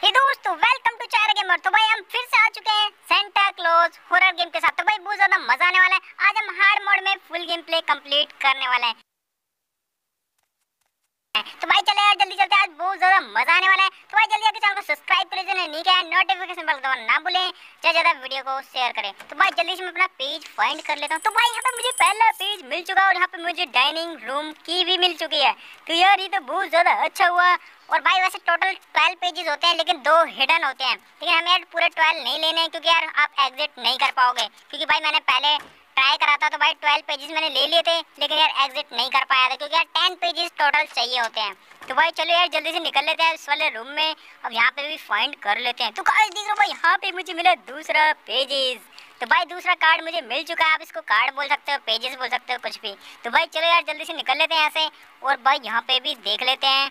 हे दोस्तों, welcome to चारा gamer. तो भाई हम फिर से आ चुके हैं सेंटा क्लॉज हॉरर गेम के साथ। तो भाई बहुत ज्यादा मजा आने वाला है। आज हम हार्ड मोड में फुल गेम प्ले कंप्लीट करने वाले हैं। तो भाई चले यार जल्दी चलते हैं, आज बहुत ज्यादा मजा आने वाला है। तो भाई जल्दी आके चैनल को सब्सक्राइब कर लीजिए, नहीं क्या नोटिफिकेशन बेल दबाना ना भूलें, ज्यादा वीडियो को शेयर करें। तो भाई जल्दी से मैं अपना पेज फाइंड कर लेता हूँ। तो भाई यहाँ पे मुझे पहला पेज मिल चुका है और यहाँ पे मुझे डाइनिंग रूम की भी मिल चुकी है। तो यार ये तो बहुत ज्यादा अच्छा हुआ। और भाई वैसे टोटल 12 पेजेस होते हैं, लेकिन 2 हिडन होते हैं। लेकिन हमें यार पूरे 12 नहीं लेने हैं, क्योंकि यार आप एग्जिट नहीं कर पाओगे। क्योंकि भाई मैंने पहले ट्राई करा था, तो भाई 12 पेजेस मैंने ले लिए थे, लेकिन यार एग्जिट नहीं कर पाया था, क्योंकि यार 10 पेजेस टोटल चाहिए होते हैं। तो भाई चलो यार जल्दी से निकल लेते हैं इस वाले रूम में। अब यहाँ पे भी फाइंड कर लेते हैं। तो गाइस देख रहे हो भाई, यहाँ पे मुझे मिला दूसरा पेजेस। तो भाई दूसरा कार्ड मुझे मिल चुका है। आप इसको कार्ड बोल सकते हो, पेजेस बोल सकते हो, कुछ भी। तो भाई चलो यार जल्दी से निकल लेते हैं यहाँ से। और भाई यहाँ पे भी देख लेते हैं।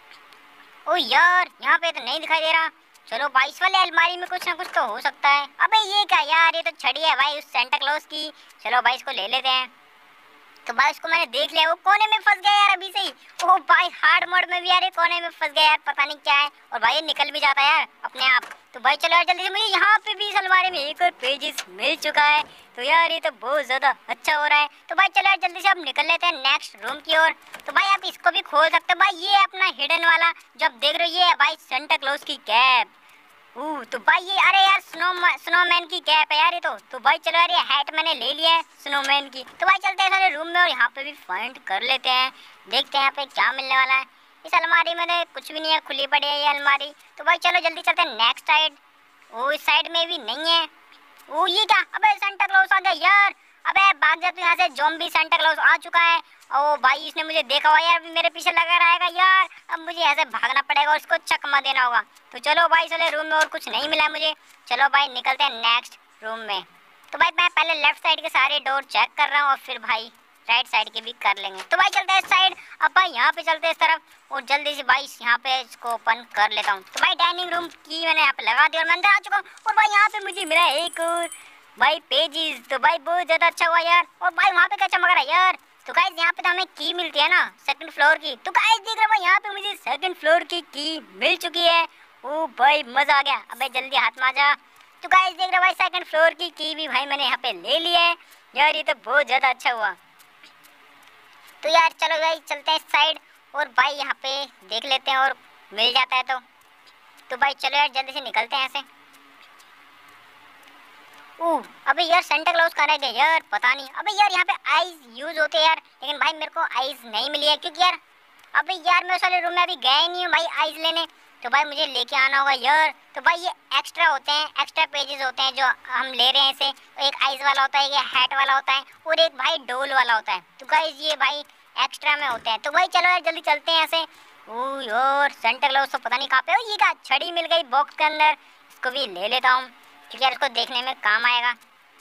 ओ यार यहाँ पे तो नहीं दिखाई दे रहा। चलो भाई इस वाले अलमारी में कुछ ना कुछ तो हो सकता है। अबे ये क्या यार, ये तो छड़ी है भाई उस सेंटा क्लॉज की। चलो भाई इसको ले लेते हैं। तो भाई उसको मैंने देख लिया, वो कोने में फंस गया यार अभी से ही। ओ भाई हार्ड मोड में भी यार ये कोने में फंस गया यार, पता नहीं क्या है। और भाई ये निकल भी जाता है यार अपने आप। तो भाई चलो यार जल्दी से, मुझे यहाँ पे भी इस अलमारी में एक और पेजेस मिल चुका है। तो यार ये तो बहुत ज्यादा अच्छा हो रहा है। तो भाई चलो यार जल्दी से अब निकल लेते हैं नेक्स्ट रूम की ओर। तो भाई आप इसको भी खोल सकते हो। भाई ये है अपना हिडन वाला, जो आप देख रहे हो, ये है भाई सेंटा क्लॉज की कैप। तो भाई ये, अरे यार स्नोमैन की कैप है यार ये तो भाई चलो यार ये हैट मैंने ले लिया है स्नोमैन की। तो भाई चलते हैं सारे रूम में और यहाँ पे भी फाइंड कर लेते हैं। देखते हैं यहाँ पे क्या मिलने वाला है। इस अलमारी में तो कुछ भी नहीं है, खुली पड़ी है ये अलमारी। तो भाई चलो जल्दी चलते हैं नेक्स्ट साइड। ओ इस साइड में भी नहीं है। ओ ये क्या, अबे सेंटा क्लॉज आ गया यार। अबे भाग जा तू यहाँ से, ज़ॉम्बी सेंटा क्लॉज आ चुका है। ओ भाई इसने मुझे देखा हुआ यार, अभी मेरे पीछे लगा रहेगा यार। अब मुझे ऐसे भागना पड़ेगा और इसको चकमा देना होगा। तो चलो भाई चले रूम में, और कुछ नहीं मिला मुझे। चलो भाई निकलते हैं नेक्स्ट रूम में। तो भाई मैं पहले लेफ्ट साइड के सारे डोर चेक कर रहा हूँ, और फिर भाई राइट साइड के भी कर लेंगे। तो भाई चलते हैं इस साइड। अब भाई यहाँ पे चलते हैं इस तरफ, और जल्दी से भाई यहाँ पे इसको ओपन कर लेता हूँ। तो भाई डाइनिंग रूम की मैंने यहाँ पे लगा दी और मैं अंदर आ चुका हूँ। और भाई यहाँ पे मुझे मिला एक और भाई पेजेस। तो भाई बहुत ज़्यादा अच्छा हुआ यार। और भाई वहाँ पे क्या चमक रहा है यार। तो गाइस यहाँ पे तो हमें की मिलती है ना सेकंड फ्लोर की। तो गाइस देख रहे हो यहाँ पे मुझे सेकंड फ्लोर की मिल चुकी है। ओ भाई मजा आ गया। अबे जल्दी हाथ में आ जा। तो गाइस देख रहे हो भाई सेकंड फ्लोर की भी भाई मैंने यहाँ पे ले ली है यार। ये तो बहुत ज़्यादा अच्छा हुआ। तो यार चलो भाई चलते हैं इस साइड, और भाई यहाँ पे देख लेते हैं और मिल जाता है तो भाई चलो यार जल्दी से निकलते हैं ऐसे। अबे यार सेंटा क्लॉज कहाँ रह गए यार, पता नहीं। अबे यार यहाँ पे आइज यूज होते हैं यार, लेकिन भाई मेरे को आइज नहीं मिली है, क्योंकि यार अबे यार मैं उस वाले रूम में अभी गया ही नहीं हूँ भाई आइज लेने। तो भाई मुझे लेके आना होगा यार। तो भाई ये एक्स्ट्रा होते हैं, एक्स्ट्रा पेजेस होते हैं जो हम ले रहे हैं इसे। एक आइज वाला होता है, ये हैट वाला होता है, और एक भाई डोल वाला होता है। तो गाइस ये भाई एक्स्ट्रा में होते हैं। तो भाई चलो यार जल्दी चलते हैं ऐसे। ओ यार सेंटा क्लॉज तो पता नहीं कहाँ पे हो। ये क्या छड़ी मिल गई बॉक्स के अंदर, इसको भी ले लेता हूँ, क्योंकि यार इसको देखने में काम आएगा।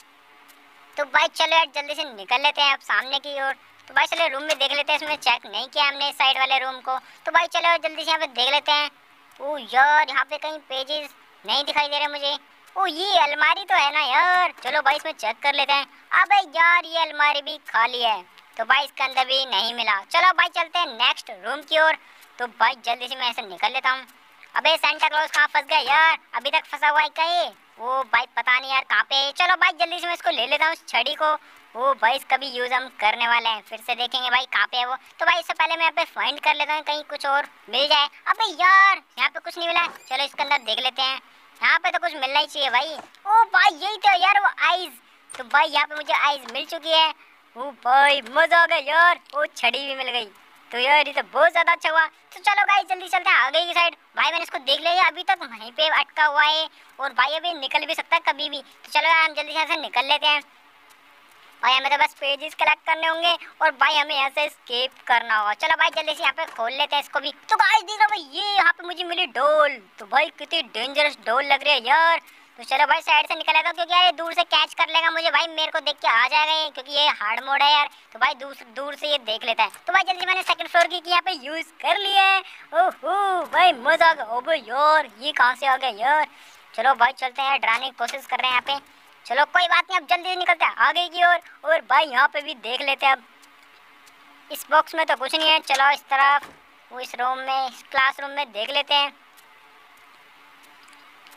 तो भाई चलो यार जल्दी से निकल लेते हैं अब सामने की ओर। तो भाई चलो रूम में देख लेते हैं, इसमें चेक नहीं किया हमने इस साइड वाले रूम को। तो भाई चलो जल्दी से यहाँ पे देख लेते हैं। ओ यार यहाँ पे कहीं पेजेस नहीं दिखाई दे रहे मुझे। ओ ये अलमारी तो है ना यार, चलो भाई इसमें चेक कर लेते हैं। अबे यार ये अलमारी भी खाली है, तो भाई इसके अंदर भी नहीं मिला। चलो भाई चलते हैं नेक्स्ट रूम की ओर। तो भाई जल्दी से मैं ऐसे निकल लेता हूँ। अबे सेंटा क्लॉज कहाँ फंस गया यार, अभी तक फंसा हुआ है कहीं। ओ भाई पता नहीं यार कहाँ पे है। चलो भाई जल्दी से मैं इसको ले लेता हूँ इस छड़ी को। ओ भाई इसका भी यूज़ हम करने वाले हैं, फिर से देखेंगे भाई कहाँ पे है वो। तो भाई इससे पहले मैं यहाँ पे फाइंड कर लेता हूँ, कहीं कुछ और मिल जाए। अबे यार यहाँ पे कुछ नहीं मिला। चलो इसके अंदर देख लेते हैं, यहाँ पे तो कुछ मिलना ही चाहिए भाई। ओ भाई यही तो यार वो आइज। तो भाई यहाँ पे मुझे आइज मिल चुकी है। ओ भाई मजा आ गया यार, वो छड़ी भी मिल गई। तो यार ये तो बहुत ज़्यादा अच्छा हुआ। तो चलो गाइस जल्दी चलते हैं आगे की साइड। भाई मैंने इसको देख लिया, अभी तक वहीं पे अटका हुआ है, और भाई अभी निकल भी सकता है कभी भी। तो चलो यार हम जल्दी से यहाँ से निकल लेते हैं। भाई हमें तो बस पेजेस कलेक्ट करने होंगे, और भाई हमें यहाँ से एस्केप करना होगा। चलो भाई जल्दी से यहाँ पे खोल लेते हैं इसको भी। तो गाइस देख रहे हो भाई ये यहाँ पे मुझे मिली डोल। तो भाई कितनी डेंजरस डोल लग रही है यार। तो चलो भाई साइड से निकल लेता हूँ, क्योंकि यार ये दूर से कैच कर लेगा मुझे भाई, मेरे को देख के आ जाएगा ये, क्योंकि ये हार्ड मोड है यार। तो भाई दूर से ये देख लेता है। तो भाई जल्दी मैंने सेकंड फ्लोर की यहाँ पे यूज कर लिया है। ओहो भाई मजा आ गया। ओबे यार ये कहाँ से आ गया यार। चलो भाई चलते हैं यार, डराने की कोशिश कर रहे हैं यहाँ पे। चलो कोई बात नहीं, अब जल्दी निकलते हैं आगे की ओर। और भाई यहाँ पे भी देख लेते हैं। अब इस बॉक्स में तो कुछ नहीं है, चलो इस तरफ वो इस रूम में, इस क्लासरूम में देख लेते हैं।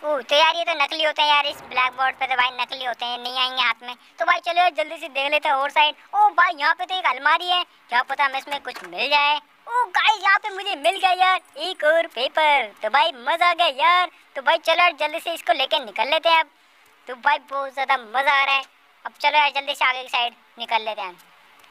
तो यार ये तो नकली होते हैं यार, इस ब्लैक बोर्ड पे तो भाई नकली होते हैं, नहीं आएंगे हाथ में। तो भाई चलो यार जल्दी से देख लेते हैं और साइड। ओ भाई यहाँ पे तो एक अलमारी है, क्या पता हमें इसमें कुछ मिल जाए। ओ गाइस यहाँ पे मुझे मिल गया यार एक और पेपर, तो भाई मजा आ गया यार। तो भाई चलो यार जल्दी से इसको लेके निकल लेते हैं अब। तो भाई बहुत ज्यादा मजा आ रहा है। अब चलो यार जल्दी से आगे की साइड निकल लेते हैं।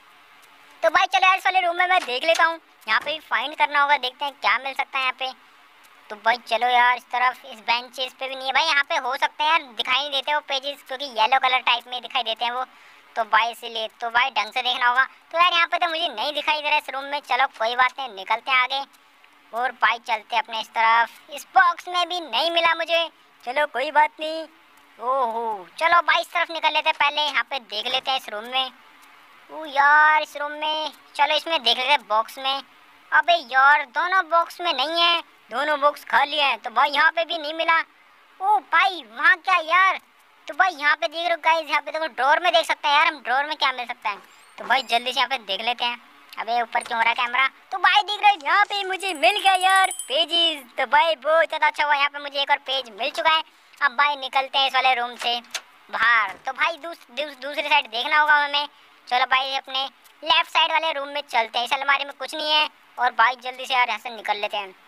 तो भाई चलो यार इस वाले रूम में मैं देख लेता हूँ, यहाँ पे भी फाइंड करना होगा, देखते हैं क्या मिल सकता है यहाँ पे। तो भाई चलो यार इस तरफ, इस बेंचेस पे भी नहीं है भाई, यहाँ पे हो सकते हैं यार, दिखाई नहीं देते वो पेजेस, क्योंकि येलो कलर टाइप में दिखाई देते हैं वो। तो भाई इसीलिए तो भाई ढंग से देखना होगा। तो यार यहाँ पे तो मुझे नहीं दिखाई दे रहा है इस रूम में। चलो कोई बात नहीं, निकलते हैं आगे और भाई चलते हैं अपने इस तरफ। इस बॉक्स में भी नहीं मिला मुझे, चलो कोई बात नहीं। ओहो चलो भाई इस तरफ निकल लेते हैं, पहले यहाँ पे देख लेते हैं इस रूम में। ओ यार इस रूम में, चलो इसमें देख लेते हैं बॉक्स में। अबे यार दोनों बॉक्स में नहीं है, दोनों बॉक्स खाली हैं। तो भाई यहाँ पे भी नहीं मिला। ओ भाई वहाँ क्या यार, तो भाई यहाँ पे देख रहे हो गाइस, यहाँ पे देखो ड्रॉर में देख सकते हैं यार हम, ड्रॉर में क्या मिल सकता है। तो भाई जल्दी से यहाँ पे देख लेते हैं। अबे ऊपर क्यों हो रहा है कैमरा। तो भाई देख रहे हो यहाँ पे मुझे मिल गया यार पेजेस। तो भाई बहुत ज़्यादा अच्छा हुआ, यहाँ पे मुझे एक और पेज मिल चुका है। अब भाई निकलते हैं इस वाले रूम से बाहर। तो भाई दूसरी साइड देखना होगा हमें। चलो भाई अपने लेफ्ट साइड वाले रूम में चलते हैं, इस अलमारी में कुछ नहीं है। और भाई जल्दी से यार यहाँ से निकल लेते हैं।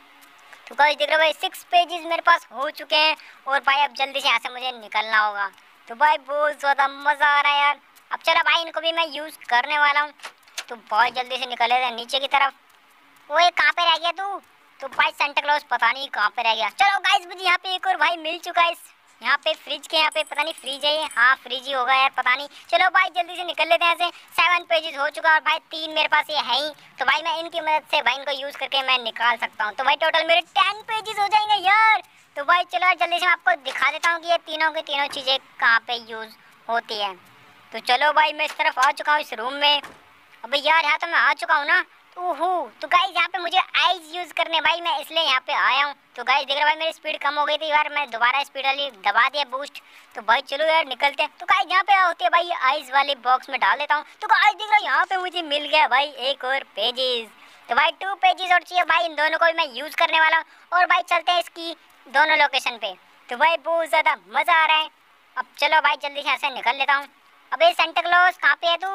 तो गाइस देख रहे हो भाई 6 पेजेस मेरे पास हो चुके हैं, और भाई अब जल्दी से यहाँ से मुझे निकलना होगा। तो भाई बहुत ज़्यादा मज़ा आ रहा है यार। अब चलो भाई इनको भी मैं यूज़ करने वाला हूँ। तो बहुत जल्दी से निकल लेते हैं नीचे की तरफ। ओए कहाँ पे रह गया तू। तो भाई सेंटा क्लॉज पता नहीं कहाँ पे रह गया। चलो गाइस मुझे यहाँ पे एक और भाई मिल चुका है, यहाँ पे फ्रिज के यहाँ पे, पता नहीं फ्रिज है ये, हाँ फ्रिज ही होगा यार पता नहीं। चलो भाई जल्दी से निकल लेते हैं यहाँ से। 7 पेजेस हो चुका है और भाई 3 मेरे पास ये है ही। तो भाई मैं इनकी मदद से भाई इनको यूज़ करके मैं निकाल सकता हूँ। तो भाई टोटल मेरे 10 पेजेस हो जाएंगे यार। तो भाई चलो यार जल्दी से मैं आपको दिखा देता हूँ कि ये तीनों की तीनों चीज़ें कहाँ पे यूज़ होती है। तो चलो भाई मैं इस तरफ आ चुका हूँ इस रूम में। अबे यार यहाँ तो मैं आ चुका हूँ ना। ओहो तो गाइस यहाँ पे मुझे आइज यूज़ करने भाई, मैं इसलिए यहाँ पे आया हूँ। तो गाइस देख रहे भाई मेरी स्पीड कम हो गई थी यार, मैं दोबारा स्पीड वाली दबा दिया बूस्ट। तो भाई चलो यार निकलते हैं। तो गाइस यहाँ पे होती है भाई आइज वाले बॉक्स में डाल देता हूँ। तो गाइस देख रहे हो यहाँ पे मुझे मिल गया भाई एक और पेजेस। तो भाई 2 पेजेस और चाहिए भाई, इन दोनों को भी मैं यूज़ करने वाला हूँ। और भाई चलते हैं इसकी दोनों लोकेशन पे। तो भाई बहुत ज़्यादा मज़ा आ रहा है। अब चलो भाई जल्दी से यहाँ से निकल लेता हूँ। अबे सेंटा क्लॉज कहाँ पे है तू।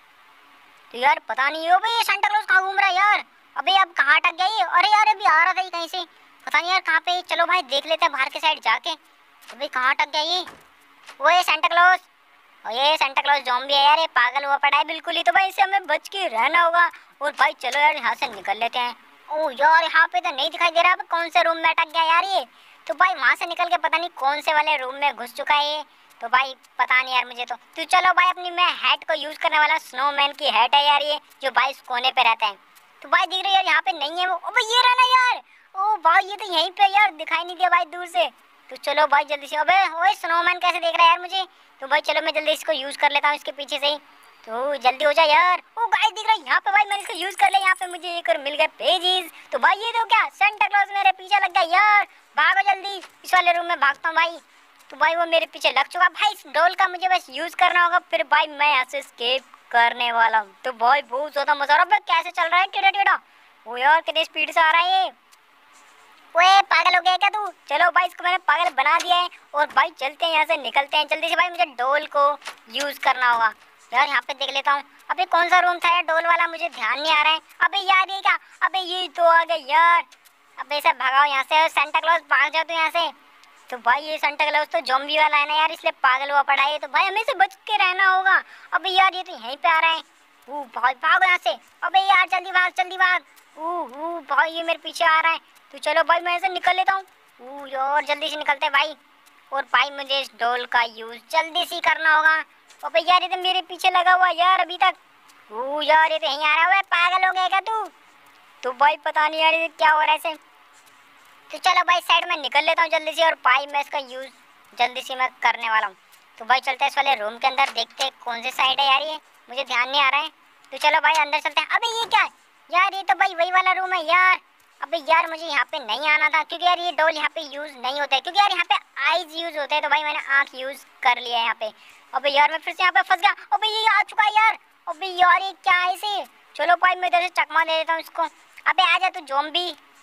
तो यार पता नहीं हो भाई ये सेंटा क्लॉज कहाँ घूम रहा है यार। अबे अब कहाँ अटक गया ये। अरे यार अभी आ रहा था ये कहीं से, पता नहीं यार कहाँ पे। चलो भाई देख लेते हैं बाहर के साइड जाके। अबे कहाँ अटक गया ये। वो ये सेंटा क्लॉज, और ये सेंटा क्लॉज ज़ॉम्बी है यार, ये पागल हुआ पड़ा है बिल्कुल ही। तो भाई इससे हमें बच के रहना होगा। और भाई चलो यार यहाँ से निकल लेते हैं। ओह यार यहाँ पे तो नहीं दिखाई दे रहा अब कौन से रूम में अटक गया यार ये। तो भाई वहाँ से निकल के पता नहीं कौन से वाले रूम में घुस चुका है ये। तो भाई पता नहीं यार मुझे तो चलो भाई अपनी मैं हैट को यूज़ करने वाला, स्नोमैन की हैट है यार ये, जो भाई इस कोने पे रहता है। तो भाई दिख रही है यार यहाँ पे नहीं है वो। ओ भाई ये रहा ना यार। ओ भाई ये तो यहीं पे यार, दिखाई नहीं दिया भाई दूर से। तो चलो भाई जल्दी से। अबे ओए स्नोमैन कैसे देख रहा है यार मुझे। तो भाई चलो मैं जल्दी इसको यूज़ कर लेता हूँ इसके पीछे से ही। तो जल्दी हो जाए यार। ओ गाइस दिख रहा है यहाँ पे भाई, मैंने इसको यूज़ कर लिया। यहाँ पे मुझे एक और मिल गया पेजेस। तो भाई ये तो क्या सेंटा क्लॉज मेरे पीछे लग गया यार। भागो जल्दी, इस वाले रूम में भागता हूँ भाई। तो भाई वो मेरे पीछे लग चुका भाई। इस डोल का मुझे बस यूज़ करना होगा, फिर भाई मैं यहाँ से एस्केप करने वाला हूँ। तो भाई बहुत ज़्यादा मज़ा आ रहा है। कैसे चल रहा है टेढ़ा टेढ़ा। वो यार कितनी स्पीड से आ रहा है ये। ओए पागल हो गया क्या तू। चलो भाई इसको मैंने पागल बना दिया है। और भाई चलते हैं यहाँ से, निकलते हैं जल्दी से। भाई मुझे डोल को यूज़ करना होगा यार। यहाँ पे देख लेता हूँ। अबे कौन सा रूम था यार डोल वाला, मुझे ध्यान नहीं आ रहा है। अबे यार ये क्या, अबे ये तो आ गया यार। अबे सब भगाओ यहाँ से, सेंटा क्लॉज भाग जाओ तो यहाँ से। तो भाई ये सेंटा क्लॉज तो ज़ॉम्बी वाला है ना यार, इसलिए पागल हुआ पड़ा है। तो भाई हमें से बच के रहना होगा। अबे यार ये तो यहीं पे आ रहा है। भाई भागो यहाँ से। अबे यार जल्दी भाग जल्दी भाग। भाई ये मेरे पीछे आ रहा है। तो चलो भाई मैं ऐसे निकल लेता हूँ। यार जल्दी से निकलते हैं भाई। और भाई मुझे इस डोल का यूज़ जल्दी से करना होगा। अबे यार ये तो मेरे पीछे लगा हुआ यार अभी तक। यार ये तो यहीं आ रहा है। पागल हो गया क्या तू। तो भाई पता नहीं यार ये क्या हो रहा है ऐसे। तो चलो भाई साइड में निकल लेता हूँ जल्दी से। और भाई मैं इसका यूज़ जल्दी से मैं करने वाला हूँ। तो भाई चलते हैं इस वाले रूम के अंदर, देखते हैं कौन सी साइड है यार ये, मुझे ध्यान नहीं आ रहा है। तो चलो भाई अंदर चलते हैं। अबे ये क्या है यार, ये तो भाई वही वाला रूम है यार। अबे यार मुझे यहाँ पे नहीं आना था, क्योंकि यार ये डोल यहाँ पे यूज़ नहीं होता है, क्योंकि यार यहाँ पे आईज यूज़ होते हैं। तो भाई मैंने आँख यूज़ कर लिया है यहाँ पे। अबे यार मैं फिर से यहाँ पे फंस गया। अबे ये आ चुका है यार। अबे यार ये क्या है इसे। चलो भाई मैं इधर से चकमा दे देता हूँ इसको। अबे आ जा तू ज़ॉम्बी।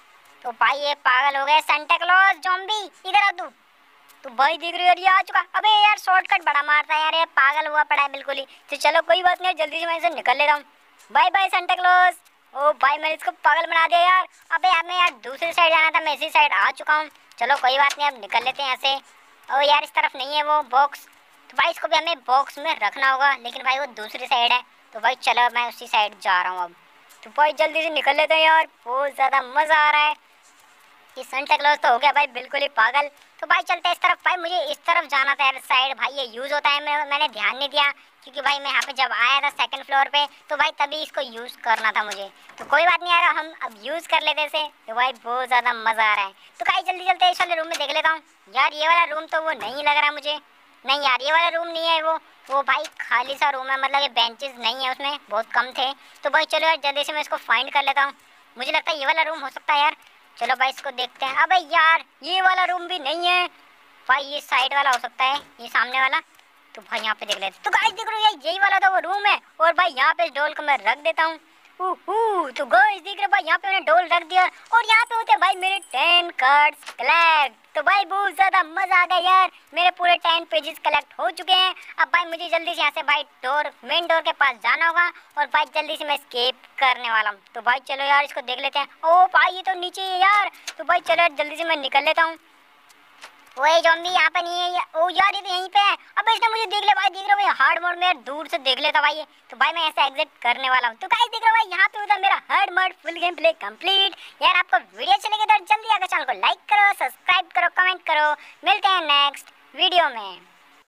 तो भाई ये पागल हो गए सांता क्लॉज ज़ॉम्बी, इधर आ तू। तो भाई देख रही हो यार ये आ चुका। अबे यार शॉर्टकट बड़ा मारता है यार, ये पागल हुआ पड़ा है बिल्कुल ही। तो चलो कोई बात नहीं, जल्दी से मैं इसे निकल लेता हूँ। Bye bye Santa Claus. ओ भाई मैंने इसको पागल बना दिया यार। अबे यार मैं यार दूसरी साइड जाना था, मैं इसी साइड आ चुका हूँ। चलो कोई बात नहीं, अब निकल लेते हैं यहाँ से। ओ यार इस तरफ नहीं है वो बॉक्स, तो भाई इसको भी हमें बॉक्स में रखना होगा, लेकिन भाई वो दूसरी साइड है। तो भाई चलो मैं उसी साइड जा रहा हूँ अब। तो भाई जल्दी से निकल लेते हैं यार, बहुत ज़्यादा मज़ा आ रहा है। ये सांता क्लॉज तो हो गया भाई बिल्कुल ही पागल। तो भाई चलते हैं इस तरफ। भाई मुझे इस तरफ जाना था यार, साइड भाई ये यूज़ होता है, मैंने ध्यान नहीं दिया, क्योंकि भाई मैं यहाँ पे जब आया था सेकंड फ्लोर पे, तो भाई तभी इसको यूज़ करना था मुझे। तो कोई बात नहीं यार, हम अब यूज़ कर लेते इसे। तो भाई बहुत ज़्यादा मज़ा आ रहा है। तो भाई जल्दी चलते हैं इस वाले रूम में देख लेता हूँ। यार ये वाला रूम तो वो नहीं लग रहा मुझे। नहीं यार ये वाला रूम नहीं है वो भाई खाली सा रूम है, मतलब ये बेंचेस नहीं है उसमें, बहुत कम थे। तो भाई चलो यार जल्दी से मैं इसको फाइंड कर लेता हूँ। मुझे लगता है ये वाला रूम हो सकता है यार। चलो भाई इसको देखते हैं। अबे यार ये वाला रूम भी नहीं है भाई, ये साइड वाला हो सकता है, ये सामने वाला। तो भाई यहाँ पे देख लेते। तो गाइस देख रहे हो यार यही वाला था वो रूम है, और भाई यहाँ पे इस डॉल को मैं रख देता हूँ। तो गाइस देख रहे हो भाई यहाँ पे मैंने डॉल रख दिया, और यहाँ पे होते हैं भाई मेरे 10 कार्ड्स कलेक्ट। तो भाई बहुत ज़्यादा मज़ा आ गया यार, मेरे पूरे 10 पेजेस कलेक्ट हो चुके हैं। अब भाई मुझे जल्दी से यहाँ से भाई मेन डोर के पास जाना होगा, और भाई जल्दी से मैं एस्केप करने वाला हूँ। तो भाई चलो यार इसको देख लेते हैं। ओ भाई ये तो नीचे है यार। तो भाई चलो यार जल्दी से मैं निकल लेता हूँ। ओए ज़ॉम्बी यहाँ पे नहीं है। ओ यार ये तो यहीं पे है। अब इसने मुझे देख लिया भाई, देख रहे हो भाई हार्ड मोड में यार दूर से देख लेता भाई ये। तो भाई मैं ऐसे एग्जिट करने वाला हूँ। तो गाइस देख रहे हो भाई यहाँ पे होता है मेरा hard mode full game play complete. यार आपको वीडियो अच्छी लगी तो जल्दी आकर चैनल को लाइक करो, सब्सक्राइब करो, कमेंट करो। मिलते हैं नेक्स्ट वीडियो में।